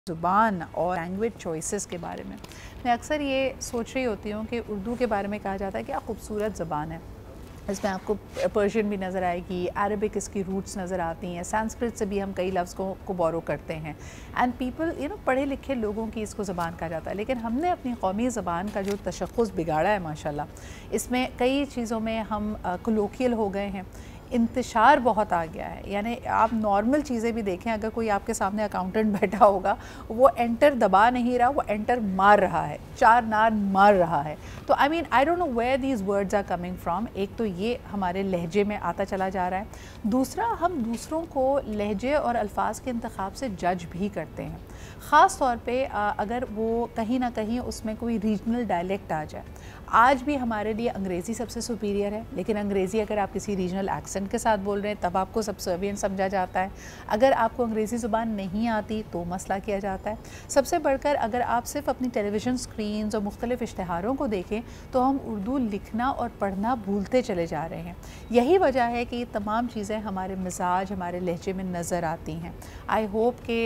ज़ुबान और language choices के बारे में। मैं अक्सर ये सोच रही होती हूँ कि उर्दू के बारे में कहा जाता है कि क्या खूबसूरत ज़बान है। इसमें आपको पर्शियन भी नज़र आएगी, अरबिक इसकी रूट्स नज़र आती हैं, संस्कृत से भी हम कई लफ्ज़ को बोरो करते हैं। एंड पीपल पढ़े लिखे लोगों की इसको ज़बान कहा जाता है, लेकिन हमने अपनी कौमी ज़बान का जो तशख़्ख़ुस बिगाड़ा है माशाल्लाह, इसमें कई चीज़ों में हम कोलोकियल हो गए हैं। इंतशार बहुत आ गया है, यानी आप नॉर्मल चीज़ें भी देखें, अगर कोई आपके सामने अकाउंटेंट बैठा होगा, वो एंटर दबा नहीं रहा, वो एंटर मार रहा है, चार नार मार रहा है। तो I don't know where these words are coming from. एक तो ये हमारे लहजे में आता चला जा रहा है, दूसरा हम दूसरों को लहजे और अल्फाज के इंतखाब से जज भी करते हैं, ख़ास तौर पे अगर वो कहीं ना कहीं उसमें कोई रीजनल डायलेक्ट आ जाए। आज भी हमारे लिए अंग्रेज़ी सबसे सुपीरियर है, लेकिन अंग्रेज़ी अगर आप किसी रीजनल एक्सेंट के साथ बोल रहे हैं तब आपको सबसर्विएंट समझा जाता है। अगर आपको अंग्रेज़ी ज़ुबान नहीं आती तो मसला किया जाता है। सबसे बढ़कर अगर आप सिर्फ अपनी टेलीविज़न स्क्रीन्स और मुख्तलिफ़ इश्तिहारों को देखें तो हम उर्दू लिखना और पढ़ना भूलते चले जा रहे हैं। यही वजह है कि ये तमाम चीज़ें हमारे मिजाज, हमारे लहजे में नज़र आती हैं। आई होप कि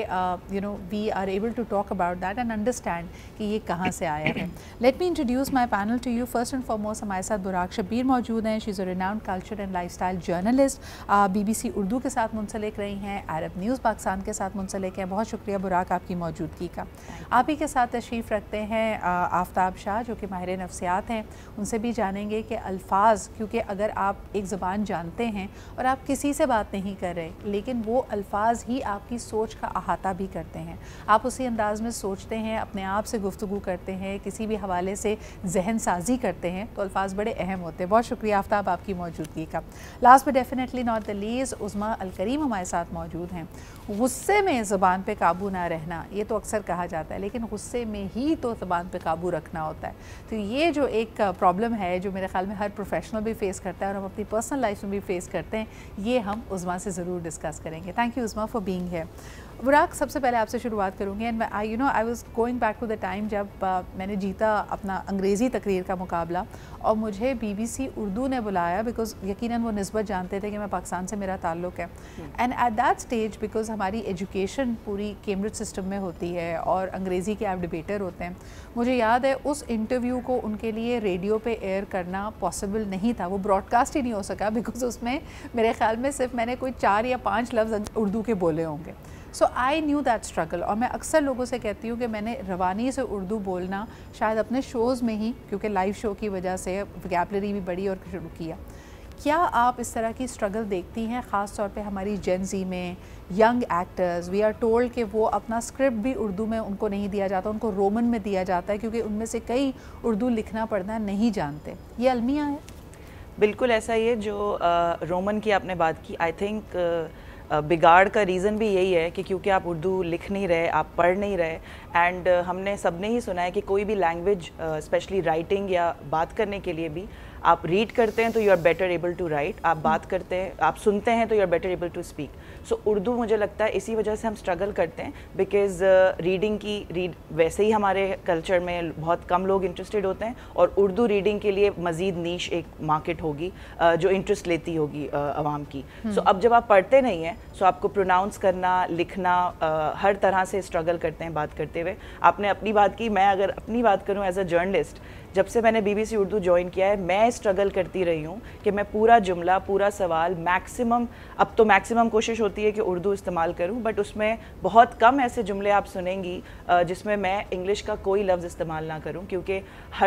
we are able to talk about that and understand कि ये कहाँ से आया है। Let me introduce my panel to you. First and foremost हमारे साथ बुराक शब्बीर मौजूद हैं। She is a renowned culture and lifestyle journalist, BBC Urdu के साथ मुंसलिक रही हैं, अरब न्यूज़ पाकिस्तान के साथ मुंसलिक हैं। बहुत शुक्रिया बुराक आपकी मौजूदगी का। आप ही के साथ तशरीफ़ रखते हैं आफ्ताब शाह, जो कि माहिर नफ्सियात हैं। उनसे भी जानेंगे कि अल्फाज, क्योंकि अगर आप एक ज़बान जानते हैं और आप किसी से बात नहीं कर रहे, लेकिन वो अल्फाज ही आपकी सोच का अहाता भी करते हैं, आप उसी अंदाज़ में सोचते हैं, अपने आप से गुफ्तगू करते हैं, किसी भी हवाले से जहन साजी करते हैं, तो अल्फाज बड़े अहम होते हैं। बहुत शुक्रिया आफ्ताब आपकी मौजूदगी का। Last but definitely not the least, Uzma Al Karim हमारे साथ मौजूद हैं। गुस्से में ज़बान पे काबू ना रहना, ये तो अक्सर कहा जाता है, लेकिन गुस्से में ही तो ज़बान पे काबू रखना होता है। तो ये जो एक प्रॉब्लम है, जो मेरे ख्याल में हर प्रोफेशनल भी फेस करता है और हम अपनी पर्सनल लाइफ में भी फेस करते हैं, ये हम उज़्मा से ज़रूर डिस्कस करेंगे। Thank you Uzma for being here. Burak, सबसे पहले आपसे शुरुआत करूँगी and I was going back to the time जब मैंने जीता अपना अंग्रेज़ी तकरीर का मुकाबला और मुझे BBC उर्दू ने बुलाया, बिकॉज़ यकीनन वो निस्बत जानते थे कि मैं पाकिस्तान से मेरा ताल्लुक़ है। And at that stage, because हमारी एजुकेशन पूरी कैम्ब्रिज सिस्टम में होती है और अंग्रेज़ी के आप डिबेटर होते हैं, मुझे याद है उस इंटरव्यू को उनके लिए रेडियो पे एयर करना पॉसिबल नहीं था, वो ब्रॉडकास्ट ही नहीं हो सका, बिकॉज़ उसमें मेरे ख्याल में सिर्फ मैंने कोई 4 या 5 लफ्ज़ उर्दू के बोले होंगे। So I knew that struggle, और मैं अक्सर लोगों से कहती हूँ कि मैंने रवानी से उर्दू बोलना शायद अपने शोज़ में ही, क्योंकि लाइव शो की वजह से वोकैबुलरी भी बढ़ी और शुरू किया। क्या आप इस तरह की स्ट्रगल देखती हैं, ख़ास तौर पे हमारी जेन ज़ी में young actors? We are told कि वो अपना स्क्रिप्ट भी उर्दू में उनको नहीं दिया जाता, उनको रोमन में दिया जाता है, क्योंकि उनमें से कई उर्दू लिखना पढ़ना नहीं जानते। ये अलमिया है? बिल्कुल ऐसा ही है। जो रोमन की आपने बात की, आई थिंक बिगाड़ का रीज़न भी यही है कि क्योंकि आप उर्दू लिख नहीं रहे, आप पढ़ नहीं रहे। एंड हमने सबने ही सुना है कि कोई भी लैंग्वेज, स्पेशली राइटिंग या बात करने के लिए भी, आप रीड करते हैं तो you are better able to write, आप बात करते हैं, आप सुनते हैं तो you are better able to speak. So Urdu मुझे लगता है इसी वजह से हम स्ट्रगल करते हैं, बिकॉज रीडिंग की वैसे ही हमारे कल्चर में बहुत कम लोग इंटरेस्टेड होते हैं, और उर्दू रीडिंग के लिए मज़ीद नीश एक मार्केट होगी जो इंटरेस्ट लेती होगी आवाम की। सो अब जब आप पढ़ते नहीं हैं, सो आपको प्रोनाउंस करना, लिखना, हर तरह से स्ट्रगल करते हैं बात करते हुए। आपने अपनी बात की, मैं अगर अपनी बात करूं एज अ जर्नलिस्ट, जब से मैंने BBC उर्दू ज्वाइन किया है, मैं स्ट्रगल करती रही हूँ कि मैं पूरा जुमला, पूरा सवाल मैक्सिमम, अब तो मैक्सिमम कोशिश होती है कि उर्दू इस्तेमाल करूँ, बट उसमें बहुत कम ऐसे जुमले आप सुनेंगी जिसमें मैं इंग्लिश का कोई लफ्ज़ इस्तेमाल ना करूँ, क्योंकि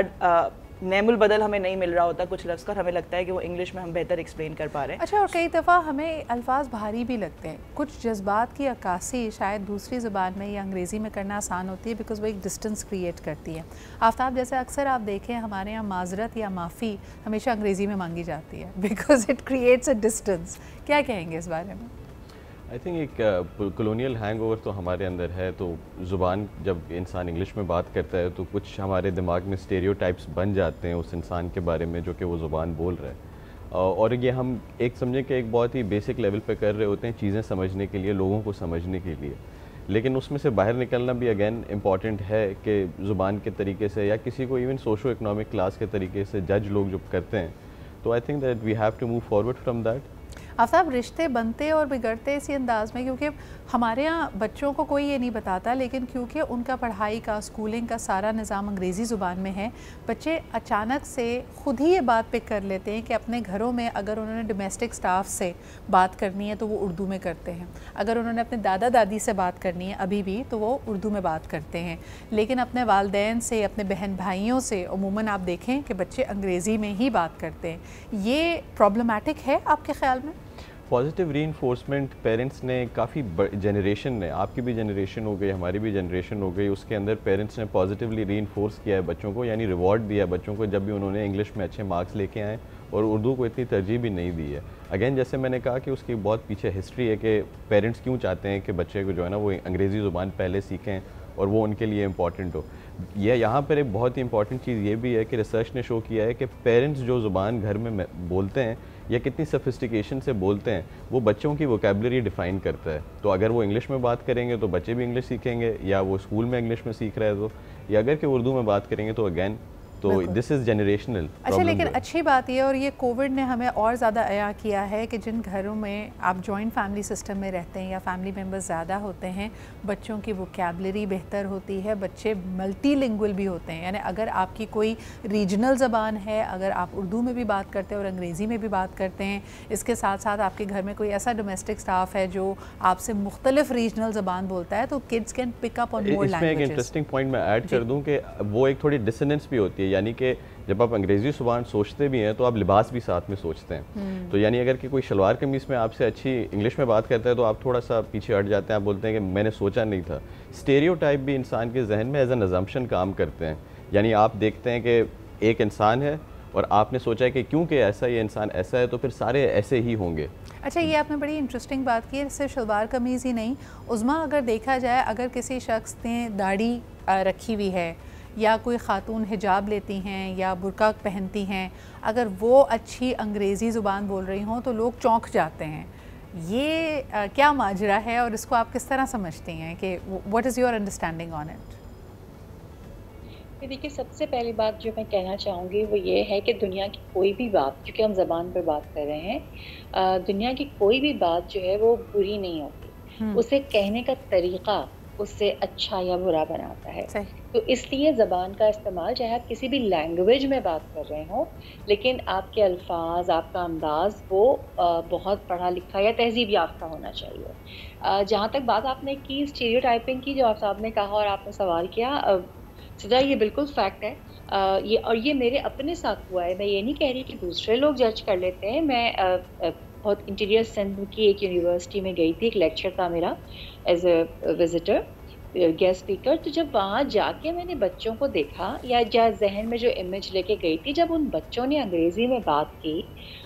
हर नेमुल बदल हमें नहीं मिल रहा होता कुछ लफ्ज़ का, हमें लगता है कि वो इंग्लिश में हम बेहतर एक्सप्लेन कर पा रहे हैं। अच्छा, और कई दफ़ा हमें अल्फाज भारी भी लगते हैं। कुछ जज्बात की अक्कासी शायद दूसरी ज़बान में या अंग्रेज़ी में करना आसान होती है, बिकॉज़ वो एक डिस्टेंस क्रिएट करती है। आफ्ताब, जैसे अक्सर आप देखें हमारे यहाँ माजरत या माफ़ी हमेशा अंग्रेज़ी में मांगी जाती है, because it creates a distance. क्या कहेंगे इस बारे में? आई थिंक एक कॉलोनियल हैंगओवर तो हमारे अंदर है। तो ज़ुबान, जब इंसान इंग्लिश में बात करता है तो कुछ हमारे दिमाग में स्टेरियोटाइप्स बन जाते हैं उस इंसान के बारे में जो कि वो ज़ुबान बोल रहा है। और ये हम एक समझें कि एक बहुत ही बेसिक लेवल पे कर रहे होते हैं चीज़ें समझने के लिए, लोगों को समझने के लिए, लेकिन उसमें से बाहर निकलना भी अगेन इम्पॉर्टेंट है कि ज़ुबान के तरीके से या किसी को इवन सोशो इकनॉमिक क्लास के तरीके से जज लोग जो करते हैं, तो I think that we have to move forward from that. Aftab, रिश्ते बनते और बिगड़ते इसी अंदाज़ में क्योंकि हमारे यहाँ बच्चों को कोई ये नहीं बताता, लेकिन क्योंकि उनका पढ़ाई का, स्कूलिंग का सारा निज़ाम अंग्रेज़ी ज़ुबान में है, बच्चे अचानक से ख़ुद ही ये बात पिक कर लेते हैं कि अपने घरों में अगर उन्होंने डोमेस्टिक स्टाफ से बात करनी है तो वो उर्दू में करते हैं, अगर उन्होंने अपने दादा दादी से बात करनी है अभी भी तो वो उर्दू में बात करते हैं, लेकिन अपने वालिदैन से, अपने बहन भाइयों से अमूमन आप देखें कि बच्चे अंग्रेज़ी में ही बात करते हैं। ये प्रॉब्लमेटिक है आपके ख़्याल में? पॉजिटिव रीइंफोर्समेंट पेरेंट्स ने काफ़ी जनरेशन ने, आपकी भी जनरेशन हो गई, हमारी भी जनरेशन हो गई, उसके अंदर पेरेंट्स ने पॉजिटिवली रीइंफोर्स किया है बच्चों को, यानी रिवॉर्ड दिया है बच्चों को जब भी उन्होंने इंग्लिश में अच्छे मार्क्स लेके आए और उर्दू को इतनी तरजीह भी नहीं दी है। अगेन जैसे मैंने कहा कि उसकी बहुत पीछे हिस्ट्री है कि पेरेंट्स क्यों चाहते हैं कि बच्चे को जो है ना वो अंग्रेज़ी ज़ुबान पहले सीखें और वो उनके लिए इम्पॉर्टेंट हो। यह यहाँ पर एक बहुत ही इंपॉर्टेंट चीज़ ये भी है कि रिसर्च ने शो किया है कि पेरेंट्स जो ज़ुबान घर में बोलते हैं या कितनी सफिस्टिकेशन से बोलते हैं वो बच्चों की वोकेबलरी डिफ़ाइन करता है। तो अगर वो इंग्लिश में बात करेंगे तो बच्चे भी इंग्लिश सीखेंगे, या वो स्कूल में इंग्लिश में सीख रहे हैं तो, या अगर कि उर्दू में बात करेंगे तो अगैन तो दिस इज़ जनरेशनल। अच्छा, लेकिन अच्छी बात यह, और ये कोविड ने हमें और ज़्यादा आया किया है कि जिन घरों में आप जॉइंट फैमिली सिस्टम में रहते हैं या फैमिली मेम्बर्स ज़्यादा होते हैं, बच्चों की वोकैबलरी बेहतर होती है, बच्चे मल्टीलिंगुअल भी होते हैं। यानी अगर आपकी कोई रीजनल ज़बान है, अगर आप उर्दू में भी बात करते हैं और अंग्रेज़ी में भी बात करते हैं, इसके साथ साथ आपके घर में कोई ऐसा डोमेस्टिक स्टाफ है जो आपसे मुख्तलिफ रीजनल ज़बान बोलता है, तो kids can pick up on more languages. इसमें एक इंटरेस्टिंग पॉइंट मैं ऐड कर दूं कि वो एक थोड़ी डिसोनेंस भी होती है, यानी कि जब आप अंग्रेज़ी ज़ुबान सोचते भी हैं तो आप लिबास भी साथ में सोचते हैं। तो यानी अगर कि कोई शलवार कमीज़ में आपसे अच्छी इंग्लिश में बात करता है तो आप थोड़ा सा पीछे हट जाते हैं, आप बोलते हैं कि मैंने सोचा नहीं था। स्टेरियोटाइप भी इंसान के जहन में एज एन अजम्पशन काम करते हैं, यानी आप देखते हैं कि एक इंसान है और आपने सोचा है कि क्योंकि ऐसा ये इंसान ऐसा है तो फिर सारे ऐसे ही होंगे। अच्छा, ये आपने बड़ी इंटरेस्टिंग बात की है। सिर्फ शलवार कमीज़ ही नहीं, उज़्मा अगर देखा जाए, अगर किसी शख्स ने दाढ़ी रखी हुई है या कोई ख़ातून हिजाब लेती हैं या बुर्का पहनती हैं, अगर वो अच्छी अंग्रेज़ी ज़ुबान बोल रही हों तो लोग चौंक जाते हैं। ये क्या माजरा है और इसको आप किस तरह समझती हैं कि what is your understanding on it? देखिए, सबसे पहली बात जो मैं कहना चाहूँगी वो ये है कि दुनिया की कोई भी बात, क्योंकि हम ज़बान पर बात कर रहे हैं, दुनिया की कोई भी बात जो है वो बुरी नहीं होती, उसे कहने का तरीक़ा उससे अच्छा या बुरा बनाता है। तो इसलिए ज़बान का इस्तेमाल, चाहे आप किसी भी लैंग्वेज में बात कर रहे हो, लेकिन आपके अल्फाज, आपका अंदाज़ वो बहुत पढ़ा लिखा या तहज़ीब याफ्ता होना चाहिए। जहाँ तक बात आपने की स्टीरियोटाइपिंग की, जो आप साहब ने कहा और आपने सवाल किया, सजा ये बिल्कुल फैक्ट है। ये मेरे अपने साथ हुआ है। मैं ये नहीं कह रही कि दूसरे लोग जज कर लेते हैं। मैं बहुत इंटीरियर सिंध की एक यूनिवर्सिटी में गई थी, एक लेक्चर था मेरा as a visitor, guest speaker. तो जब वहाँ जाके मैंने बच्चों को देखा, या जहन में जो इमेज लेके गई थी, जब उन बच्चों ने अंग्रेज़ी में बात की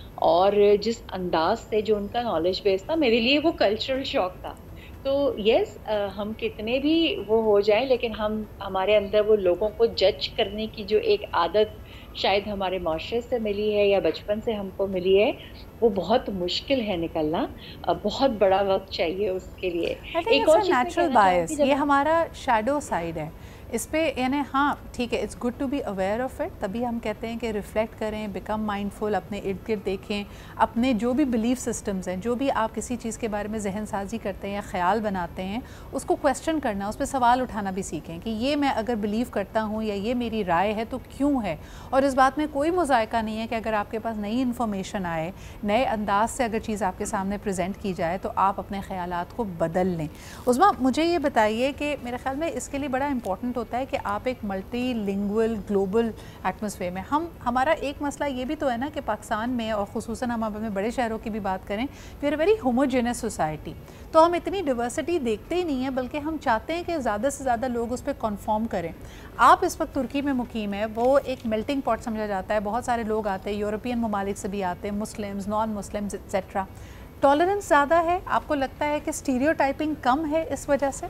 और जिस अंदाज से जो उनका नॉलेज बेस था, मेरे लिए वो कल्चरल शॉक था। तो यस, हम कितने भी वो हो जाएं, लेकिन हमारे अंदर वो लोगों को जज करने की जो एक आदत शायद हमारे माशरे से मिली है या बचपन से हमको मिली है, वो बहुत मुश्किल है निकलना। बहुत बड़ा वक्त चाहिए उसके लिए। एक और नेचुरल बायस, ये हमारा शैडो साइड है इस पे, यानी हाँ ठीक है, it's good to be aware of it. तभी हम कहते हैं कि रिफ़्लेक्ट करें, बिकम माइंडफुल, अपने इर्द गिर्द देखें, अपने जो भी बिलीफ सिस्टम्स हैं, जो भी आप किसी चीज़ के बारे में जहन साजी करते हैं या ख्याल बनाते हैं, उसको क्वेश्चन करना, उस पर सवाल उठाना भी सीखें कि ये मैं अगर बिलीव करता हूँ या ये मेरी राय है तो क्यों है। और इस बात में कोई मुज़ायका नहीं है कि अगर आपके पास नई इन्फॉर्मेशन आए, नए अंदाज से अगर चीज़ आपके सामने प्रेजेंट की जाए तो आप अपने ख़यालात को बदल लें। उज़्मा, मुझे ये बताइए कि मेरे ख्याल में इसके लिए बड़ा इंपॉर्टेंट होता है कि आप एक मल्टीलिंगुअल ग्लोबल एटमॉस्फेयर में, हमारा एक मसला ये भी तो है ना कि पाकिस्तान में, और ख़ुसूसन हम अपने बड़े शहरों की भी बात करें, we are very homogenous society. तो हम इतनी डिवर्सिटी देखते ही नहीं है, बल्कि हम चाहते हैं कि ज़्यादा से ज़्यादा लोग उस पर कन्फॉर्म करें। आप इस वक्त तुर्की में मुकीम है, वो एक मेल्टिंग पॉट समझा जाता है, बहुत सारे लोग आते हैं, यूरोपियन ममालिक से भी आते हैं, Muslims, non Muslims etcetera. Tolerance ज़्यादा है, आपको लगता है कि स्टीरियोटाइपिंग कम है इस वजह से?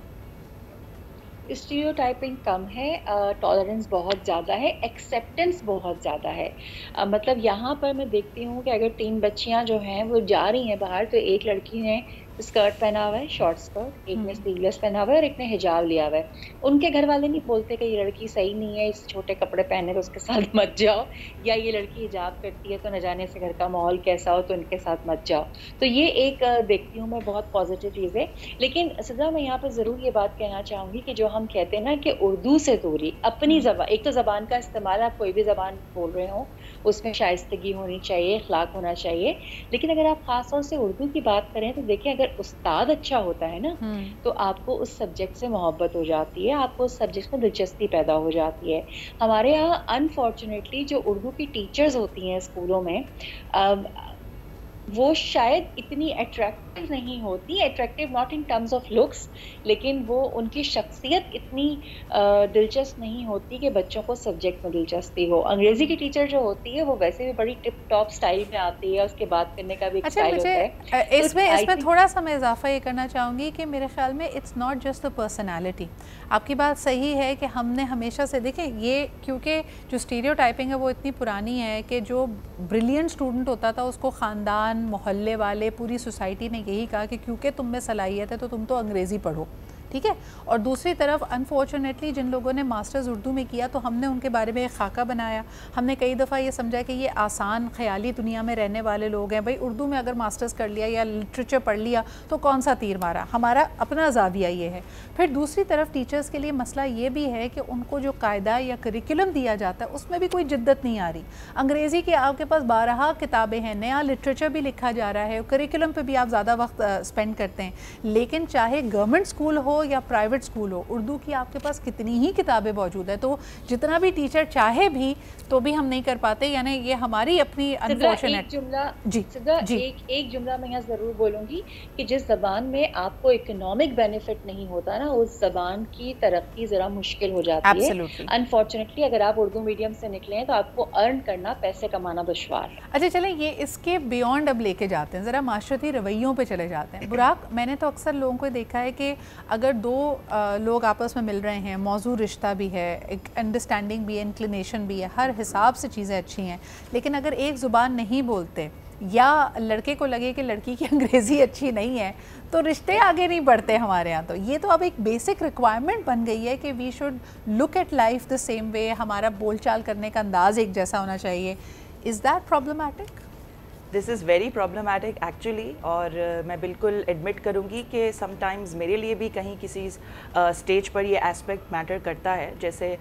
स्टीरियोटाइपिंग कम है, टॉलरेंस बहुत ज़्यादा है, एक्सेप्टेंस बहुत ज़्यादा है। मतलब यहाँ पर मैं देखती हूँ कि अगर 3 बच्चियाँ जो हैं वो जा रही हैं बाहर, तो एक लड़की ने स्कर्ट पहना हुआ है, शॉर्ट स्कर्ट, एक ने स्लीवलेस पहना हुआ है और एक ने हिजाब लिया हुआ है। उनके घर वाले नहीं बोलते कि ये लड़की सही नहीं है, इस छोटे कपड़े पहने तो उसके साथ मत जाओ, या ये लड़की हिजाब करती है तो न जाने से घर का माहौल कैसा हो तो इनके साथ मत जाओ। तो ये एक देखती हूँ मैं बहुत पॉजिटिव चीज़ है। लेकिन सदा मैं यहाँ पर ज़रूर ये बात कहना चाहूँगी कि जो हम कहते हैं ना कि उर्दू से दूरी, अपनी ज़बान, एक तो ज़बान का इस्तेमाल, आप कोई भी ज़बान बोल रहे हो उसमें शाइस्तगी होनी चाहिए, अखलाक होना चाहिए, लेकिन अगर आप ख़ास तौर से उर्दू की बात करें तो देखिए अगर उस्ताद अच्छा होता है ना तो आपको उस सब्जेक्ट से मोहब्बत हो जाती है, आपको उस सब्जेक्ट में दिलचस्पी पैदा हो जाती है। हमारे यहाँ अनफॉर्चुनेटली जो उर्दू की टीचर्स होती हैं स्कूलों में, वो शायद इतनी अट्रैक्टिव नहीं होती, attractive not in terms of looks, लेकिन वो उनकी शख्सियत इतनी दिलचस्प नहीं होती कि बच्चों को सब्जेक्ट में दिलचस्पी हो। अंग्रेजी की टीचर जो होती है वो वैसे भी बड़ी टिप टॉप स्टाइल में आती है, उसके बात करने का भी एक स्टाइल होता है। इसमें थोड़ा सा मैं इजाफा ये करना चाहूँगी कि मेरे ख्याल में it's not just the personality. आपकी बात सही है कि हमने हमेशा से देखें ये, क्योंकि जो स्टीरियोटाइपिंग है वो इतनी पुरानी है कि जो ब्रिलियंट स्टूडेंट होता था उसको ख़ानदान, मोहल्ले वाले, पूरी सोसाइटी ने यही कहा कि क्योंकि तुम में सलाहियत है तो तुम तो अंग्रेज़ी पढ़ो, ठीक है। और दूसरी तरफ अनफॉर्चुनेटली जिन लोगों ने मास्टर्स उर्दू में किया तो हमने उनके बारे में एक खाका बनाया, हमने कई दफ़ा ये समझा कि ये आसान ख्याली दुनिया में रहने वाले लोग हैं, भाई उर्दू में अगर मास्टर्स कर लिया या लिटरेचर पढ़ लिया तो कौन सा तीर मारा, हमारा अपना ज़ाविया ये है। फिर दूसरी तरफ टीचर्स के लिए मसला ये भी है कि उनको जो कायदा या करिकुलम दिया जाता है उसमें भी कोई जिद्दत नहीं आ रही। अंग्रेज़ी की आपके पास 12 किताबें हैं, नया लिटरेचर भी लिखा जा रहा है, करिकुलम पर भी आप ज़्यादा वक्त स्पेंड करते हैं, लेकिन चाहे गवर्नमेंट स्कूल हो या प्राइवेट स्कूल हो, उर्दू की आपके पास कितनी ही किताबें मौजूद है, तो जितना भी टीचर चाहे भी तो भी हम नहीं कर पाते। यानी ये हमारी अपनी अनफॉर्चुनेट एक जुमला जी एक जुमला मैं यहाँ ज़रूर बोलूँगी कि जिस ज़बान में आपको इकोनॉमिक बेनिफिट नहीं होता ना, उस ज़बान की तरक्की ज़रा मुश्किल हो जाती है। अनफॉर्चुनेटली अगर आप उर्दू मीडियम से निकले हैं तो आपको अर्न करना, पैसे कमाना दुश्वार है। अच्छा चलें, ये इसके बियॉन्ड अब लेके जाते हैं, ज़रा माशरती रवैयों पे चले जाते हैं। बुराक, मैंने तो अक्सर लोगों को देखा है कि अगर दो लोग आपस में मिल रहे हैं, मौजू रिश्ता भी है, एक अंडरस्टैंडिंग भी है, इंक्लिनेशन भी है, हर हिसाब से चीज़ें अच्छी हैं, लेकिन अगर एक ज़ुबान नहीं बोलते या लड़के को लगे कि लड़की की अंग्रेज़ी अच्छी नहीं है तो रिश्ते आगे नहीं बढ़ते हमारे यहाँ। तो ये तो अब एक बेसिक रिक्वायरमेंट बन गई है कि we should look at life the same way, हमारा बोलचाल करने का अंदाज़ एक जैसा होना चाहिए। Is that problematic? This is very problematic actually, और मैं बिल्कुल एडमिट करूँगी कि समटाइम्स मेरे लिए भी कहीं किसी स्टेज पर ये एस्पेक्ट मैटर करता है। जैसे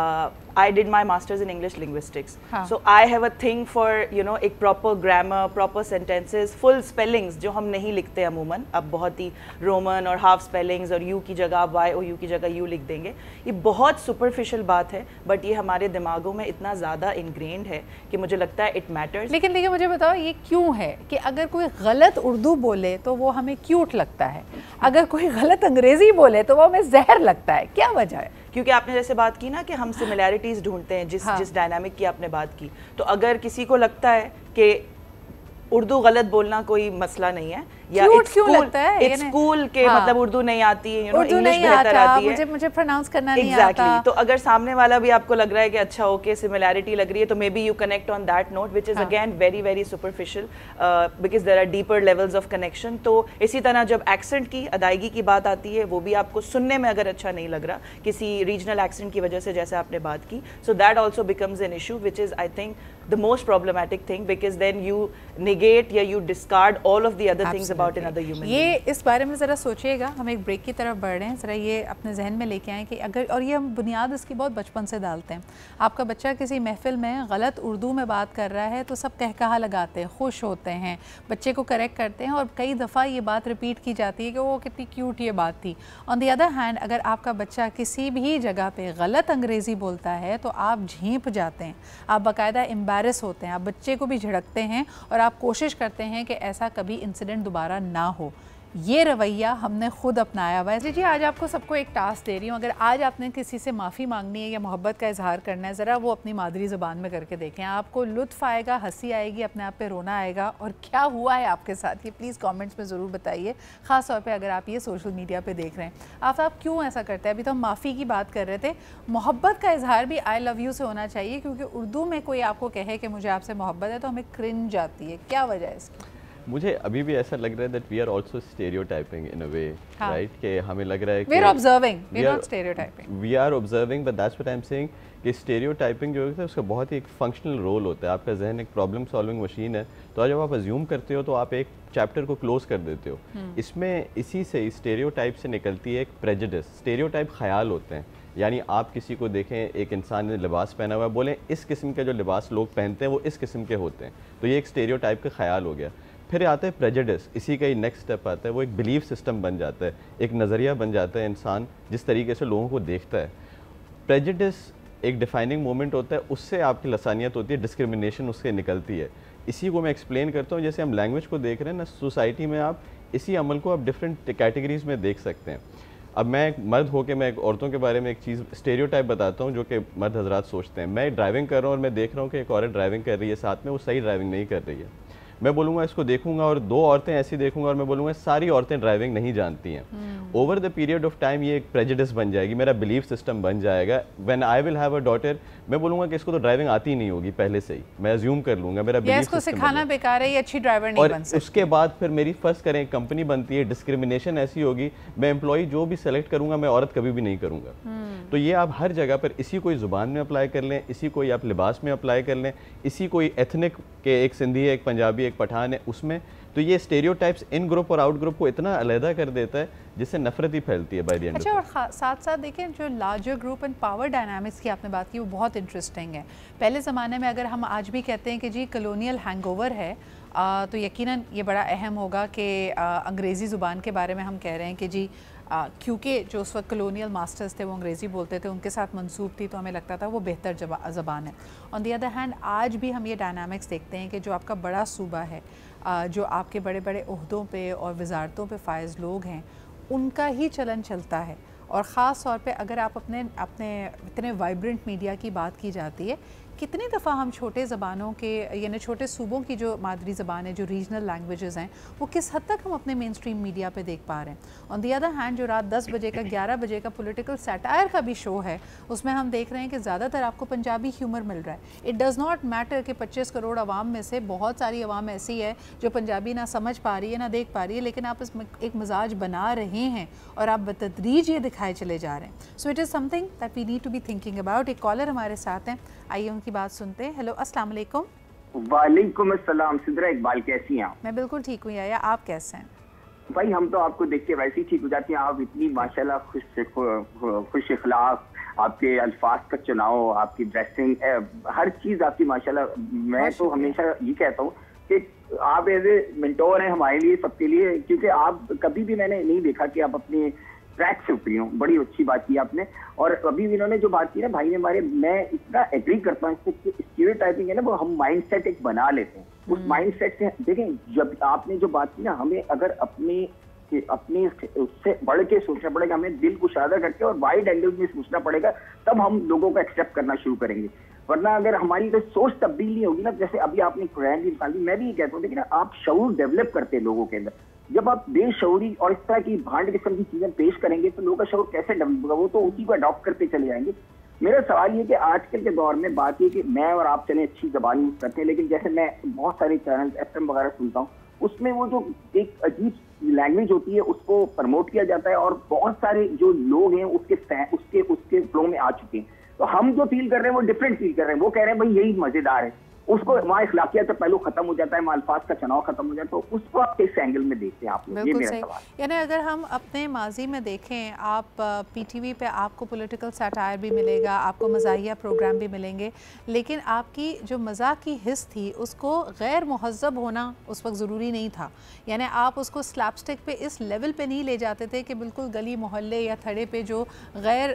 I did my masters in English linguistics, so I have a thing for you know एक proper grammar, proper sentences, full spellings जो हम नहीं लिखते अमूमन, अब बहुत ही रोमन और हाफ स्पेलिंग्स और यू की जगह आप वाई ओ यू की जगह यू लिख देंगे। ये बहुत सुपरफिशियल बात है, बट ये हमारे दिमागों में इतना ज़्यादा इनग्रेन्ड है कि मुझे लगता है इट मैटर्स। लेकिन देखिए मुझे बताओ ये क्यों है कि अगर कोई गलत उर्दू बोले तो वो हमें क्यूट लगता है, अगर कोई गलत अंग्रेज़ी बोले तो वो हमें जहर लगता है, क्या वजह है? क्योंकि आपने जैसे बात की ना कि हम सिमिलैरिटीज़ ढूंढते हैं, जिस डायनामिक की आपने बात की, तो अगर किसी को लगता है कि उर्दू गलत बोलना कोई मसला नहीं है या इट्स कूल के मतलब उर्दू नहीं आती है, यू नो इंग्लिश बेहतर आती है, मुझे प्रोनाउंस करना नहीं आता। तो अगर सामने वाला भी आपको लग रहा है कि अच्छा ओके सिमिलैरिटी लग रही है, तो maybe you connect on that note, which is again very very superficial because there are deeper levels of connection. तो इसी तरह जब एक्सेंट की अदायगी की बात आती है, वो भी आपको सुनने में अगर अच्छा नहीं लग रहा किसी रीजनल एक्सेंट की वजह से, जैसे आपने बात की, so that also becomes an issue, which is I think the most problematic thing, because then you negate या you discard all of the other things about another human being. ये इस बारे में ज़रा सोचिएगा, हम एक ब्रेक की तरफ बढ़ रहे हैं, ज़रा ये अपने जहन में लेके आएँ कि अगर, और ये हम बुनियाद इसकी बहुत बचपन से डालते हैं, आपका बच्चा किसी महफिल में गलत उर्दू में बात कर रहा है तो सब कहकहा लगाते हैं, खुश होते हैं, बच्चे को करेक्ट करते हैं और कई दफ़ा ये बात रिपीट की जाती है कि वो कितनी क्यूट ये बात थी। ऑन द अदर हैंड अगर आपका बच्चा किसी भी जगह पर गलत अंग्रेज़ी बोलता है तो आप झींप जाते हैं, आप बाकायदा एम्बैरस होते हैं, आप बच्चे को भी झिड़कते हैं और आप कोशिश करते हैं कि ऐसा कभी इंसिडेंट दोबारा ना हो। ये रवैया हमने खुद अपनाया हुआ है। जी आज आपको सबको एक टास्क दे रही हूँ, अगर आज आपने किसी से माफ़ी मांगनी है या मोहब्बत का इजहार करना है, ज़रा वो अपनी मादरी ज़ुबान में करके देखें, आपको लुत्फ़ आएगा, हंसी आएगी, अपने आप पे रोना आएगा। और क्या हुआ है आपके साथ ये प्लीज़ कमेंट्स में ज़रूर बताइए, ख़ास तौर पे अगर आप ये सोशल मीडिया पे देख रहे हैं। आप क्यों ऐसा करते हैं? अभी तो हम माफ़ी की बात कर रहे थे, मोहब्बत का इजहार भी आई लव यू से होना चाहिए, क्योंकि उर्दू में कोई आपको कहे कि मुझे आपसे मोहब्बत है तो हमें क्रिंज आती है, क्या वजह है इसकी? मुझे अभी भी ऐसा लग रहा है that we are also stereotyping in a way, right, कि हमें लग रहा है कि we are observing, we are not stereotyping, we are observing, but that's what I am saying कि स्टेरियोटाइपिंग जो है उसका बहुत ही एक फंक्शनल रोल होता है। आपका जहन एक प्रॉब्लम सॉल्विंग मशीन है, तो जब आप अज्यूम करते हो तो आप एक चैप्टर को क्लोज कर देते हो। इसमें इसी से स्टेरियोटाइप से निकलती है एक प्रेजुडिस। स्टेरियोटाइप ख्याल होते हैं, यानी आप किसी को देखें, एक इंसान ने लिबास पहना हुआ है, बोलें इस किस्म के जो लिबास लोग पहनते हैं वो इस किस्म के होते हैं, तो ये एक स्टेरियोटाइप का ख्याल हो गया। फिर आता है प्रेजुडिस, इसी का ही नेक्स्ट स्टेप आता है, वो एक बिलीफ सिस्टम बन जाता है, एक नज़रिया बन जाता है इंसान जिस तरीके से लोगों को देखता है। प्रेजुडिस एक डिफाइनिंग मोमेंट होता है, उससे आपकी लसानियत होती है, डिस्क्रिमिनेशन उससे निकलती है। इसी को मैं एक्सप्लेन करता हूँ, जैसे हम लैंग्वेज को देख रहे हैं ना, सोसाइटी में आप इसी अमल को आप डिफरेंट कैटेगरीज में देख सकते हैं। अब मैं एक मर्द होकर मैं एक औरतों के बारे में एक चीज़ स्टेरियोटाइप बताता हूँ जो कि मर्द हजरात सोचते हैं। मैं ड्राइविंग कर रहा हूँ और मैं देख रहा हूँ कि एक औरत ड्राइविंग कर रही है, साथ में वो सही ड्राइविंग नहीं कर रही है। मैं बोलूँगा इसको देखूंगा और दो औरतें ऐसी देखूंगा और मैं बोलूँगा सारी औरतें ड्राइविंग नहीं जानती हैं। Over the period of time ये एक प्रेजुडिस बन जाएगी, मेरा बिलीफ सिस्टम बन जाएगा। When I will have a daughter, मैं बोलूँगा कि इसको तो ड्राइविंग आती नहीं होगी पहले से ही, मैं अज्यूम कर लूँगा, मेरा बिलीफ इसको सिखाना बेकार है, ये अच्छी ड्राइवर नहीं बन सकती। उसके बाद फिर मेरी फर्स्ट करें कंपनी बनती है, डिस्क्रिमिनेशन ऐसी होगी, मैं एम्प्लॉय जो भी सेलेक्ट करूँगा मैं औरत कभी भी नहीं करूँगा। तो ये आप हर जगह पर इसी कोई ज़ुबान में अप्लाई कर लें, इसी कोई आप लिबास में अप्लाई कर लें, इसी कोई एथनिक के एक सिंधी है, एक पंजाबी, एक पठान है उसमें, तो ये स्टेरियोटाइप्स इन ग्रुप और आउट ग्रुप को इतना अलहदा कर देता है जिससे नफरत ही फैलती है बाय द एंड। अच्छा, और साथ साथ देखें जो larger group and power dynamics की आपने बात की वो बहुत इंटरेस्टिंग है। पहले ज़माने में अगर हम आज भी कहते हैं कि जी कलोनियल हैंगओवर है, तो यकीनन ये बड़ा अहम होगा कि अंग्रेज़ी ज़ुबान के बारे में हम कह रहे हैं कि जी क्योंकि जो उस वक्त कलोनियल मास्टर्स थे वो अंग्रेज़ी बोलते थे, उनके साथ मंसूब थी, तो हमें लगता था वो बेहतर ज़बान है। ऑन दी अदर हैंड आज भी हम ये डायनामिक्स देखते हैं कि जो आपका बड़ा सूबा है, जो आपके बड़े बड़े ओहदों पे और वजारतों पे फायज़ लोग हैं, उनका ही चलन चलता है। और ख़ास तौर पे अगर आप अपने इतने वाइब्रेंट मीडिया की बात की जाती है, कितनी दफ़ा हम छोटे ज़बानों के यानी छोटे सूबों की जो मादरी ज़बान है, जो रीजनल लैंग्वेजेस हैं, वो किस हद तक हम अपने मेन स्ट्रीम मीडिया पे देख पा रहे हैं। ऑन दी अदर हैंड जो रात 10 बजे का 11 बजे का पॉलिटिकल सैटायर का भी शो है, उसमें हम देख रहे हैं कि ज़्यादातर आपको पंजाबी ह्यूमर मिल रहा है। इट डज़ नॉट मैटर कि 25 करोड़ आवाम में से बहुत सारी आवाम ऐसी है जो पंजाबी ना समझ पा रही है ना देख पा रही है, लेकिन आप इसमें एक मिजाज बना रहे हैं और आप बतदरीज ये दिखाए चले जा रहे हैं। So it is something that we need to be thinking about. एक कॉलर हमारे साथ हैं, आइए उनकी बात सुनते हैं। हेलो, अस्सलाम वालेकुम। वालेकुम अस्सलाम। सिद्रा इकबाल, कैसी हैं आप? मैं बिल्कुल ठीक हूँ याया, आप कैसे हैं? भाई हम तो आपको देख के वैसे ही ठीक हो जाते हैं। आप इतनी माशाल्लाह खुश इखलाक, आपके अल्फाज का चुनाव, आपकी ड्रेसिंग, हर चीज आपकी माशाल्लाह। मैं तो हमेशा ये कहता हूँ कि आप एज ए मेंटोर हैं हमारे लिए, सबके लिए, क्योंकि आप कभी भी मैंने नहीं देखा कि आप अपनी ट्रैक से उतरी हो। बड़ी अच्छी बात की आपने। और अभी इन्होंने जो बात की ना भाई ने हमारे, मैं इतना एग्री करता हूँ इससे। स्टीरियोटाइपिंग है ना, वो हम माइंडसेट एक बना लेते हैं। उस माइंडसेट से देखें, जब आपने जो बात की ना, हमें अगर अपने उससे बढ़ के सोचना पड़ेगा, हमें दिल कुशादा करके और वाइड एंगल में सोचना पड़ेगा, तब हम लोगों को एक्सेप्ट करना शुरू करेंगे। वरना अगर हमारी कोई सोच तब्दील नहीं होगी ना, जैसे अभी आपने कुरान की मिसाल दी, मैं भी ये कहता हूँ, देखिए ना, आप शऊर डेवलप करते हैं लोगों के अंदर। जब आप बेशऊरी और इस तरह की भांड किस्म की चीजें पेश करेंगे तो लोगों का शऊर कैसे डेवलप होगा? वो तो उसी को अडॉप्ट करते चले जाएंगे। मेरा सवाल ये कि आजकल के दौर में बात ये कि मैं और आप चले अच्छी जबान यूज करते हैं, लेकिन जैसे मैं बहुत सारे चैनल FM वगैरह सुनता हूँ, उसमें वो जो एक अजीब लैंग्वेज होती है उसको प्रमोट किया जाता है और बहुत सारे जो लोग हैं उसके फ्लो में आ चुके हैं। तो हम जो फील कर रहे हैं वो डिफरेंट फील कर रहे हैं। वो कह रहे हैं भाई यही मजेदार है, उसको वहाँ इखलाकियत तो पहलू खत्म हो जाता है, अल्फाज का चुनाव खत्म हो जाता है। तो उसको आप किस एंगल में देखते हैं आप लोग? ये मेरा सवाल। यानी अगर हम अपने माजी में देखें, आप PTV पे आपको पॉलिटिकल सैटायर भी मिलेगा, आपको मज़ाहिया प्रोग्राम भी मिलेंगे, लेकिन आपकी जो मज़ाक की हिस्स थी उसको गैर मुहज़्ज़ब होना उस वक्त ज़रूरी नहीं था। यानी आप उसको स्लैपस्टिक पे इस लेवल पे नहीं ले जाते थे कि बिल्कुल गली मोहल्ले या थड़े पे जो गैर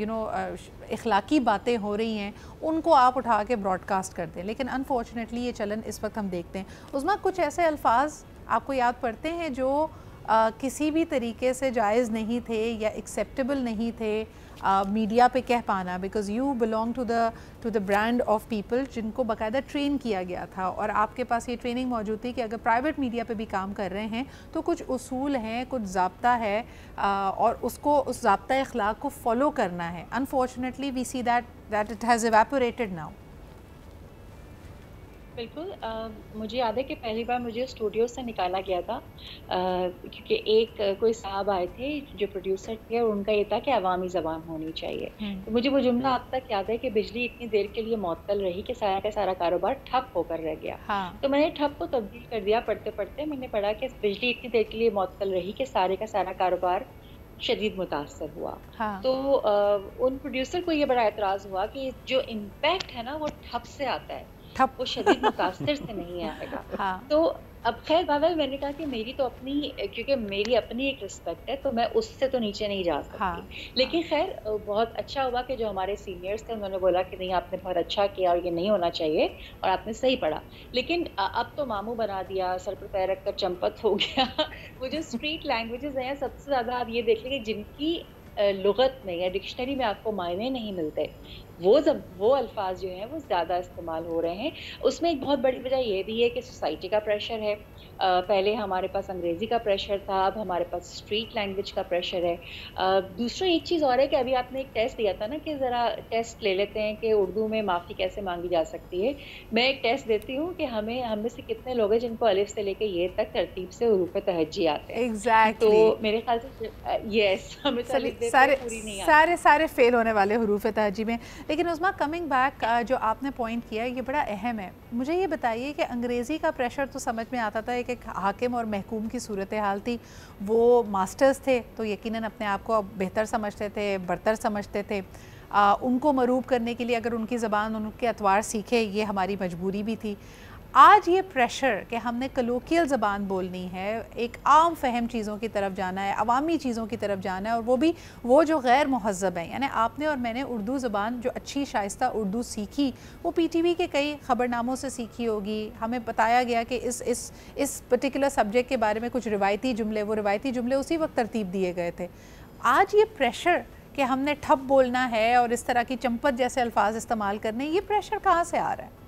इखलाकी बातें हो रही हैं उनको आप उठा के ब्रॉडकास्ट कर दें। लेकिन अनफॉर्चुनेटली ये चलन इस वक्त हम देखते हैं। उसमें कुछ ऐसे अल्फाज आपको याद पड़ते हैं जो किसी भी तरीके से जायज़ नहीं थे या एक्सेप्टेबल नहीं थे मीडिया पे कह पाना, because you belong to the brand of people जिनको बाकायदा ट्रेन किया गया था और आपके पास ये ट्रेनिंग मौजूद थी कि अगर प्राइवेट मीडिया पे भी काम कर रहे हैं तो कुछ उसूल हैं, कुछ ज़ाब्ता है और उसको उस ज़ाब्ता अखलाक को फॉलो करना है। Unfortunately we see that it has evaporated now. बिल्कुल। मुझे याद है कि पहली बार मुझे स्टूडियो से निकाला गया था, क्योंकि एक कोई साहब आए थे जो प्रोड्यूसर थे, और उनका ये था कि अवामी ज़बान होनी चाहिए। तो मुझे वो जुमला अब तक याद है कि बिजली इतनी देर के लिए मअतल रही कि सारा का सारा कारोबार ठप होकर रह गया। हाँ। तो मैंने ठप को तब्दील कर दिया। पढ़ते पढ़ते मैंने पढ़ा कि बिजली इतनी देर के लिए मअतल रही कि सारे का सारा कारोबार शदीद मुतासर हुआ। हाँ। तो उन प्रोड्यूसर को ये बड़ा एतराज़ हुआ कि जो इम्पैक्ट है ना वो ठप से आता है, ठप। वो शदीद मुतासिर से नहीं आएगा। हाँ। तो अब खैर बाबा, मैंने कहा कि मेरी तो अपनी, क्योंकि मेरी अपनी एक रिस्पेक्ट है, तो मैं उससे तो नीचे नहीं जा सकती। हाँ। लेकिन खैर बहुत अच्छा हुआ कि जो हमारे सीनियर्स थे उन्होंने बोला कि नहीं, आपने बहुत अच्छा किया और ये नहीं होना चाहिए और आपने सही पढ़ा। लेकिन अब तो मामू बना दिया, सर पर पैर रखकर चंपत हो गया। वो जो स्ट्रीट लैंग्वेजेस हैं, सबसे ज़्यादा आप ये देख लेंगे जिनकी लुगत में या डिक्शनरी में आपको मायने नहीं मिलते, वो अल्फाज जो हैं वो ज़्यादा इस्तेमाल हो रहे हैं। उसमें एक बहुत बड़ी वजह ये भी है कि सोसाइटी का प्रेशर है। पहले हमारे पास अंग्रेज़ी का प्रेशर था, अब हमारे पास स्ट्रीट लैंग्वेज का प्रेशर है। दूसरा एक चीज़ और है कि अभी आपने एक टेस्ट दिया था ना कि ज़रा टेस्ट ले लेते हैं कि उर्दू में माफ़ी कैसे मांगी जा सकती है। मैं एक टेस्ट देती हूँ कि हम में से कितने लोग हैं जिनको अलिफ से लेके ये तक तरतीब से हुरूफ तहज्जी आते हैं। एग्जैक्टली। तो मेरे ख्याल से यस, हमें सारे फेल होने वाले हुरूफ तहज्जी में। लेकिन उस्मा, कमिंग बैक, जो आपने पॉइंट किया ये बड़ा अहम है। मुझे ये बताइए कि अंग्रेज़ी का प्रेशर तो समझ में आता था, एक हाकिम और महकूम की सूरत हाल थी। वो मास्टर्स थे तो यकीनन अपने आप को बेहतर समझते थे, बरतर समझते थे। उनको मरूब करने के लिए अगर उनकी ज़बान, उनके अतवार सीखे, ये हमारी मजबूरी भी थी। आज ये प्रेशर कि हमने कलोकियल ज़बान बोलनी है, एक आम फहम चीज़ों की तरफ जाना है, अवामी चीज़ों की तरफ जाना है, और वो भी वो जो गैर मुहज़्ज़ब हैं। यानी आपने और मैंने उर्दू ज़बान जो अच्छी शाइस्ता उर्दू सीखी वो PTV के कई ख़बरनामों से सीखी होगी। हमें बताया गया कि इस पर्टिकुलर सब्जेक्ट के बारे में कुछ रिवायती जुमले, वो रिवायती जुमले उसी वक्त तरतीब दिए गए थे। आज ये प्रेशर कि हमने ठप बोलना है और इस तरह की चंपत जैसे अल्फाज इस्तेमाल करने, ये प्रेशर कहाँ से आ रहा है?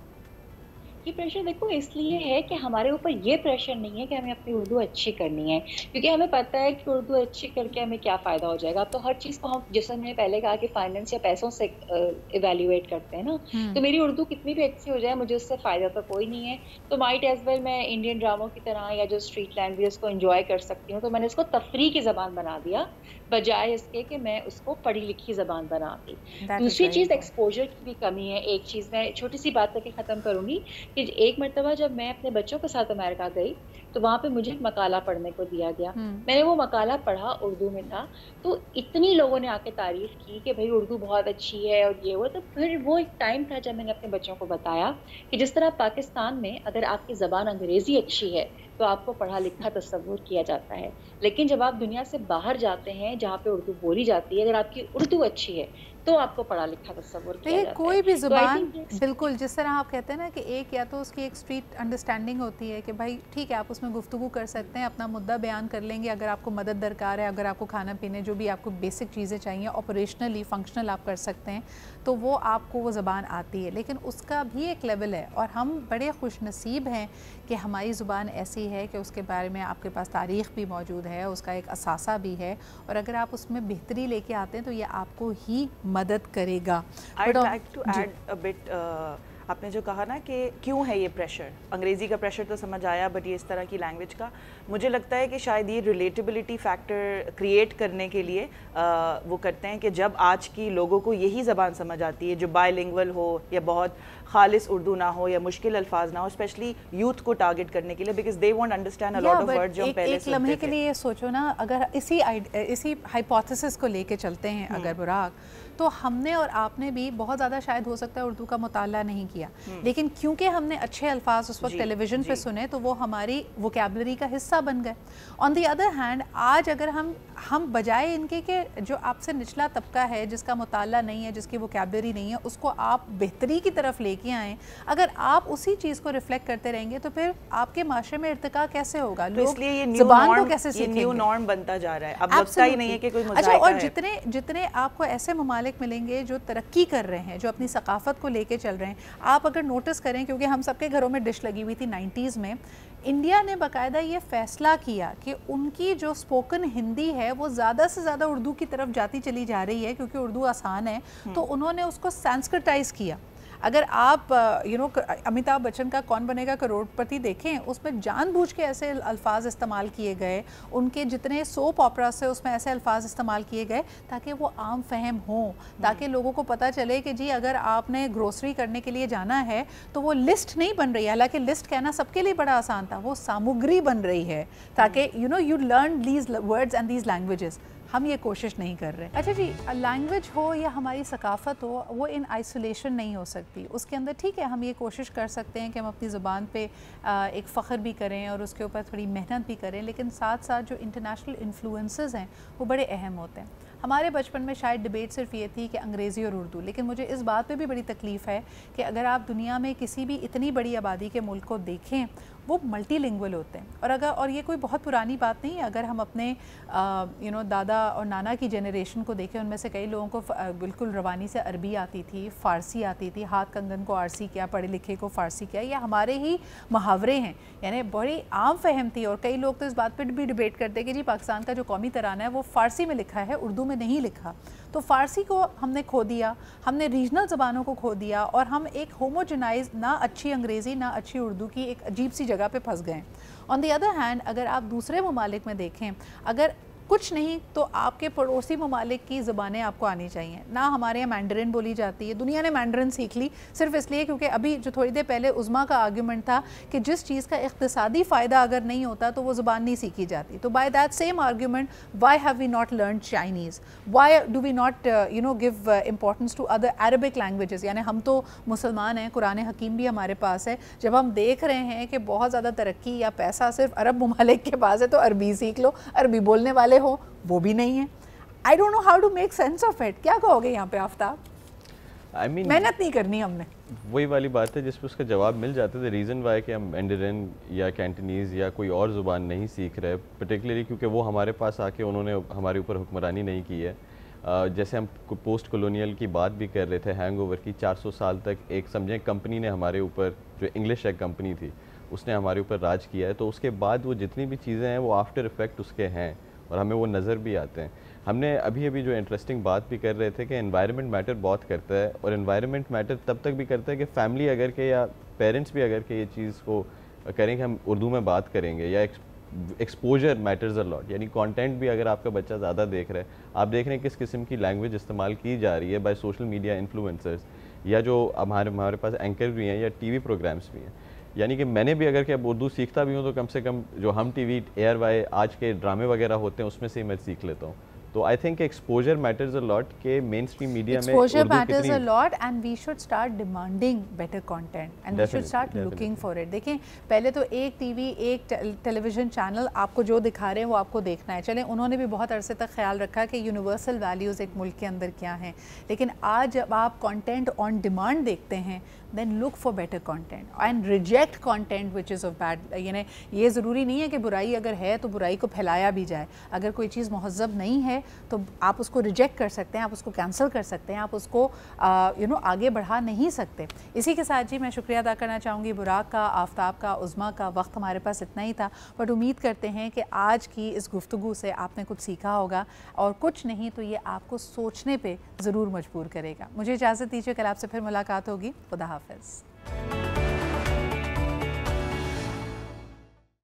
ये प्रेशर देखो इसलिए है कि हमारे ऊपर ये प्रेशर नहीं है कि हमें अपनी उर्दू अच्छी करनी है, क्योंकि हमें पता है कि उर्दू अच्छी करके हमें क्या फ़ायदा हो जाएगा। तो हर चीज़ को हम, जैसे मैंने पहले कहा कि फाइनेंस या पैसों से इवेल्युएट करते हैं ना, तो मेरी उर्दू कितनी भी अच्छी हो जाए, मुझे उससे फ़ायदा तो कोई नहीं है। तो माइट एज वेल मैं इंडियन ड्रामों की तरह या जो स्ट्रीट लैंग्वेज को इंजॉय कर सकती हूँ, तो मैंने इसको तफरी की ज़बान बना दिया बजाय इसके कि मैं उसको पढ़ी लिखी ज़बान बना दी। दूसरी चीज़ एक्सपोजर की भी कमी है। एक चीज़ मैं छोटी सी बात करके ख़त्म करूँगी कि एक मरतबा जब मैं अपने बच्चों के साथ अमेरिका गई तो वहाँ पे मुझे एक मकाला पढ़ने को दिया गया। मैंने वो मकाला पढ़ा, उर्दू में था, तो इतनी लोगों ने आके तारीफ़ की कि भाई उर्दू बहुत अच्छी है और ये वो। तो फिर वो एक टाइम था जब मैंने अपने बच्चों को बताया कि जिस तरह पाकिस्तान में अगर आपकी ज़बान अंग्रेज़ी अच्छी है तो आपको पढ़ा लिखा तस्वुर किया जाता है, लेकिन जब आप दुनिया से बाहर जाते हैं जहाँ पे उर्दू बोली जाती है, अगर आपकी उर्दू अच्छी है तो आपको पढ़ा लिखा तस्वुर किया जाता है। कोई भी ज़ुबान, बिल्कुल जिस तरह आप कहते हैं ना कि एक या तो उसकी एक स्ट्रीट अंडरस्टैंडिंग होती है कि भाई ठीक है आप उसमें गुफ्तगू कर सकते हैं, अपना मुद्दा बयान कर लेंगे, अगर आपको मदद दरकार है, अगर आपको खाना पीने जो भी आपको बेसिक चीज़ें चाहिए ऑपरेशनली फंक्शनल आप कर सकते हैं, तो वो आपको वो ज़बान आती है। लेकिन उसका भी एक लेवल है और हम बड़े खुशनसीब हैं कि हमारी ज़ुबान ऐसी है कि उसके बारे में आपके पास तारीख़ भी मौजूद है, उसका एक असासा भी है, और अगर आप उसमें बेहतरी लेके आते हैं तो ये आपको ही मदद करेगा। I'd like to add a bit, आपने जो कहा ना कि क्यों है ये प्रेशर, अंग्रेज़ी का प्रेशर तो समझ आया, बट ये इस तरह की लैंग्वेज का मुझे लगता है कि शायद ये रिलेटेबिलिटी फैक्टर क्रिएट करने के लिए वो करते हैं कि जब आज की लोगों को यही ज़बान समझ आती है जो बायलिंगुअल हो या बहुत खालिस उर्दू ना हो या मुश्किल अल्फाज ना हो, स्पेशली यूथ को टारगेट करने के लिए, because they won't understand a lot of word जो हम पहले एक लम्हे के लिए ये सोचो ना, अगर इसी हाइपोथेसिस को लेके चलते हैं अगर बुराक, तो हमने और आपने भी बहुत ज़्यादा शायद हो सकता है उर्दू का मुताला नहीं किया, लेकिन क्योंकि हमने अच्छे अल्फाज उस वक्त टेलीविज़न पे सुने तो वो हमारी वोकैबुलरी का हिस्सा बन गए। ऑन दी अदर हैंड आज अगर हम बजाय इनके कि जो आपसे निचला तबका है जिसका मुताला नहीं है, जिसकी वोकैबुलरी नहीं है, उसको आप बेहतरी की तरफ लेके आएँ, अगर आप उसी चीज़ को रिफ्लेक्ट करते रहेंगे तो फिर आपके माशरे में इर्तिका कैसे होगा, लोग ज़बान को कैसे सीखेंगे? न्यू नॉर्म बनता जा रहा है, अब लगता ही नहीं है कि कोई मज़ाक अच्छा, और है। जितने आपको ऐसे ममालिक मिलेंगे जो तरक्की कर रहे हैं, जो अपनी सकाफत को लेके चल रहे हैं, आप अगर नोटिस करें, क्योंकि हम सबके घरों में डिश लगी हुई थी 90s में, इंडिया ने बाकायदा ये फैसला किया कि उनकी जो स्पोकन हिंदी है वो ज़्यादा से ज़्यादा उर्दू की तरफ जाती चली जा रही है, क्योंकि उर्दू आसान है, तो उन्होंने उसको संस्कृताइज किया। अगर आप अमिताभ बच्चन का कौन बनेगा करोड़पति देखें, उसमें जानबूझ के ऐसे अल्फाज इस्तेमाल किए गए, उनके जितने सोप ऑपरा से उसमें ऐसे अल्फाज इस्तेमाल किए गए ताकि वो आम फहम हो, ताकि लोगों को पता चले कि जी अगर आपने ग्रोसरी करने के लिए जाना है तो वो लिस्ट नहीं बन रही है, हालांकि लिस्ट कहना सबके लिए बड़ा आसान था, वो सामग्री बन रही है ताकि you learn these words and these languages. हम ये कोशिश नहीं कर रहे। अच्छा जी, लैंग्वेज हो या हमारी सकाफ़त हो, वो इन आइसोलेशन नहीं हो सकती। उसके अंदर ठीक है, हम ये कोशिश कर सकते हैं कि हम अपनी ज़ुबान पे एक फ़ख्र भी करें और उसके ऊपर थोड़ी मेहनत भी करें, लेकिन साथ साथ जो इंटरनेशनल इन्फ्लुएंसेस हैं वो बड़े अहम होते हैं। हमारे बचपन में शायद डिबेट सिर्फ ये थी कि अंग्रेज़ी और उर्दू, लेकिन मुझे इस बात पे भी बड़ी तकलीफ़ है कि अगर आप दुनिया में किसी भी इतनी बड़ी आबादी के मुल्क को देखें, वो मल्टीलिंगुअल होते हैं। और ये कोई बहुत पुरानी बात नहीं है। अगर हम अपने दादा और नाना की जनरेशन को देखें, उनमें से कई लोगों को बिल्कुल रवानी से अरबी आती थी, फ़ारसी आती थी, हाथ कंगन को आरसी किया, पढ़े लिखे को फ़ारसी किया, या हमारे ही मुहावरे हैं, यानी बड़ी आम फहम थी। और कई लोग तो इस बात पर भी डिबेट करते हैं कि जी पाकिस्तान का जो कौमी तराना है वो फ़ारसी में लिखा है, उर्दू में नहीं लिखा। तो फ़ारसी को हमने खो दिया, हमने रीजनल ज़बानों को खो दिया, और हम एक होमोजेनाइज, ना अच्छी अंग्रेज़ी ना अच्छी उर्दू की एक अजीब सी जगह पे फंस गए। ऑन द अदर हैंड, अगर आप दूसरे ममालिक में देखें, अगर कुछ नहीं तो आपके पड़ोसी ममालिक की ज़बानें आपको आनी चाहिए। ना हमारे यहाँ मैंडरिन बोली जाती है, दुनिया ने मैंडरिन सीख ली सिर्फ इसलिए क्योंकि अभी जो थोड़ी देर पहले उज़्मा का आर्ग्यूमेंट था कि जिस चीज़ का इक़्तिसादी फ़ायदा अगर नहीं होता तो वो ज़बान नहीं सीखी जाती। तो by that same argument, why have we not learn Chinese, why do we not give importance to other Arabic languages. यानी हम तो मुसलमान हैं, कुरान हकीम भी हमारे पास है, जब हम देख रहे हैं कि बहुत ज़्यादा तरक्की या पैसा सिर्फ अरब ममालिक के पास है तो अरबी सीख लो, अरबी बोलने वाले हो, वो भी नहीं है। I don't know how to make sense of it. क्या कहोगे यहाँ पे आफ्ताब? मेहनत नहीं करनी हमने, वही वाली बात है जिसपे उसका जवाब मिल जाता है। द रीज़न वाई कि हम मैंडरिन या कैंटनीज़ या कोई और ज़ुबान नहीं सीख रहे, पर्टिकुलरली क्योंकि वो हमारे पास आके उन्होंने हमारे ऊपर हुक्मरानी नहीं की है। जैसे हम पोस्ट कॉलोनियल की बात भी कर रहे थे, हैंगओवर की, 400 साल तक एक समझें कंपनी ने हमारे ऊपर, जो इंग्लिश एक कंपनी थी, उसने हमारे ऊपर राज किया है। तो उसके बाद वो जितनी भी चीज़ें हैं वो आफ्टर इफ़ेक्ट उसके हैं और हमें वो नज़र भी आते हैं। हमने अभी जो इंटरेस्टिंग बात भी कर रहे थे कि एनवायरनमेंट मैटर बहुत करता है, और एनवायरनमेंट मैटर तब तक भी करता है कि फैमिली अगर के या पेरेंट्स भी अगर के ये चीज़ को करें कि हम उर्दू में बात करेंगे, या एक्सपोजर मैटर्स अ लॉट। यानी कंटेंट भी अगर आपका बच्चा ज़्यादा देख रहा है, आप देख रहे हैं किस किस्म की लैंग्वेज इस्तेमाल की जा रही है बाय सोशल मीडिया इन्फ्लुएंसर्स, या जो हमारे पास एंकर भी हैं या टीवी प्रोग्राम्स भी हैं। यानी कि मैंने भी अगर कि अब उर्दू सीखता भी हूँ तो कम से कम जो हम टीवी ARY आज के ड्रामे वगैरह होते हैं उसमें से ही मैं सीख लेता हूँ। तो I think exposure matters a lot के मेन स्ट्रीम मीडिया में exposure matters a lot, and we should start demanding better content and we should start looking for it. देखें, पहले तो एक टीवी, एक टेलीविज़न चैनल आपको जो दिखा रहे हैं वो आपको देखना है। चलें, उन्होंने भी बहुत अरसे तक ख्याल रखा कि यूनिवर्सल वैल्यूज़ एक मुल्क के अंदर क्या हैं, लेकिन आज जब आप कंटेंट ऑन डिमांड देखते हैं, then look for better content and reject content which is of bad। यानी ये ज़रूरी नहीं है कि बुराई अगर है तो बुराई को फैलाया भी जाए। अगर कोई चीज़ महज़ब नहीं है तो आप उसको रिजेक्ट कर सकते हैं, आप उसको कैंसिल कर सकते हैं, आप उसको आगे बढ़ा नहीं सकते। इसी के साथ जी मैं शुक्रिया अदा करना चाहूँगी बुराक का, आफ्ताब का, उज़्मा का। वक्त हमारे पास इतना ही था, बट उम्मीद करते हैं कि आज की इस गुफ्तगू से आपने कुछ सीखा होगा, और कुछ नहीं तो ये आपको सोचने पर ज़रूर मजबूर करेगा। मुझे इजाज़त दीजिए, कल आपसे फिर मुलाकात होगी। खुदा हाफ़िज़।